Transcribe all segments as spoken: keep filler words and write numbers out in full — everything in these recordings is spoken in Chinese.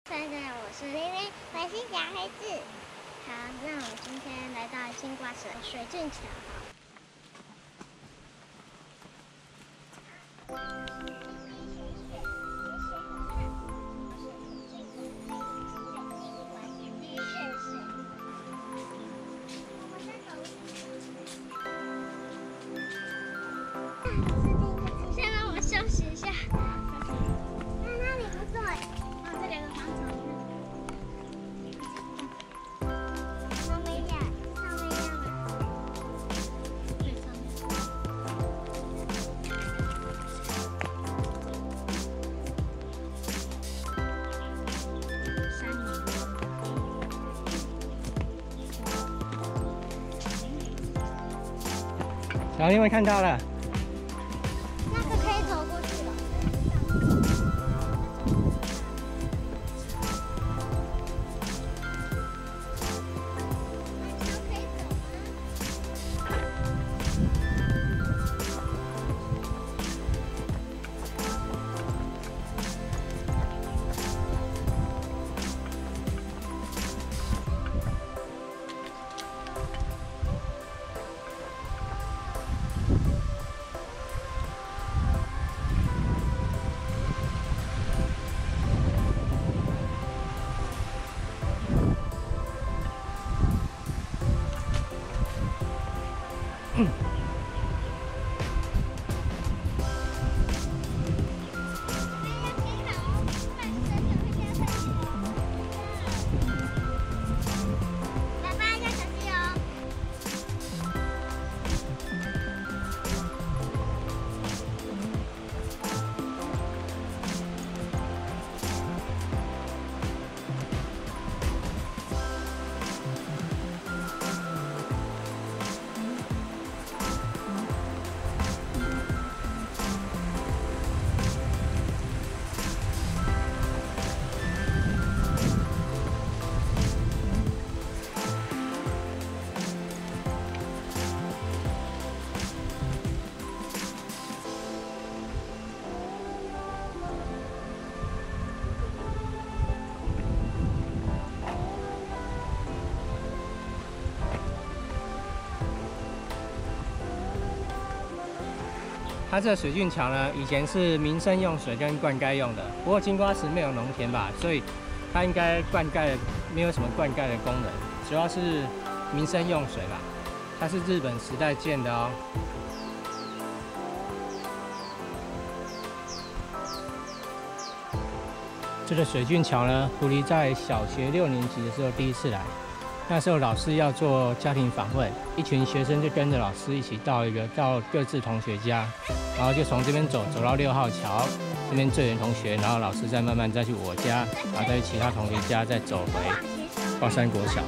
大家好，我是玲玲，我是小黑子。好，那我们今天来到金瓜石水圳桥。先让我们休息一下。那那里不错，哦，这两个房子。 小朋友们看到了， 那个可以走过去了。可以走吗？爸爸要小心哦。 它这水圳桥呢，以前是民生用水跟灌溉用的。不过金瓜石没有农田吧，所以它应该灌溉没有什么灌溉的功能，主要是民生用水吧。它是日本时代建的哦。这个水圳桥呢，狐狸在小学六年级的时候第一次来。 那时候老师要做家庭访问，一群学生就跟着老师一起到一个到各自同学家，然后就从这边走走到六号桥，这边最远同学，然后老师再慢慢再去我家，然后再去其他同学家，再走回华山国小。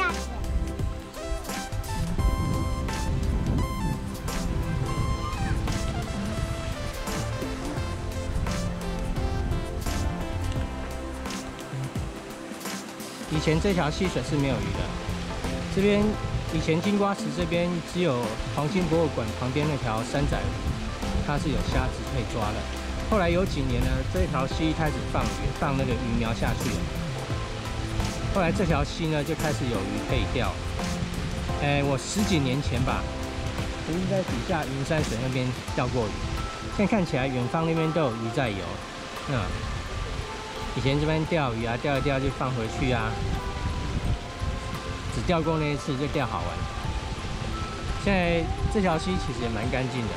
以前这条溪水是没有鱼的，这边以前金瓜石这边只有黄金博物馆旁边那条山仔鱼，它是有虾子可以抓的。后来有几年呢，这条溪开始放鱼，放那个鱼苗下去了。后来这条溪呢就开始有鱼可以钓。哎，我十几年前吧，曾经在底下云山水那边钓过鱼。现在看起来远方那边都有鱼在游。那、嗯。 以前这边钓鱼啊，钓一钓就放回去啊，只钓过那一次就钓好玩。现在这条溪其实也蛮干净的。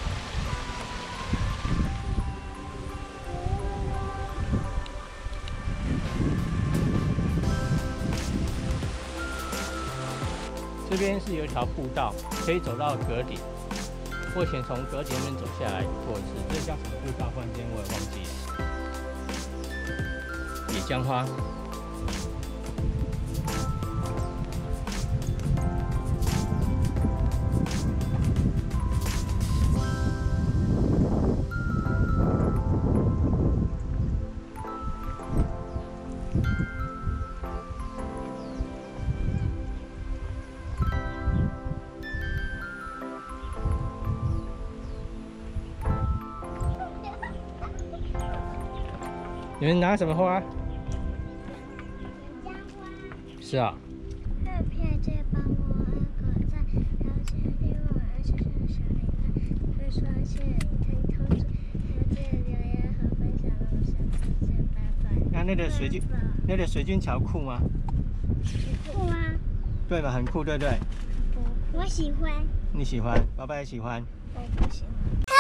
这边是有一条步道，可以走到阁顶。我以前从阁顶那边走下来过一次，这叫什么步道？忽然间我也忘记了。 野姜花，你们拿什么花？ 是啊。 特别姐帮我搁在了解另外而且是小铃铛，会刷新听通知，了解留言和分享，让我下次见，拜拜。 那那个水军，那个水军桥酷吗？ 酷啊！ 对吧？很酷，对不对？ 我喜欢。 你喜欢，爸爸也喜欢。 我不喜欢。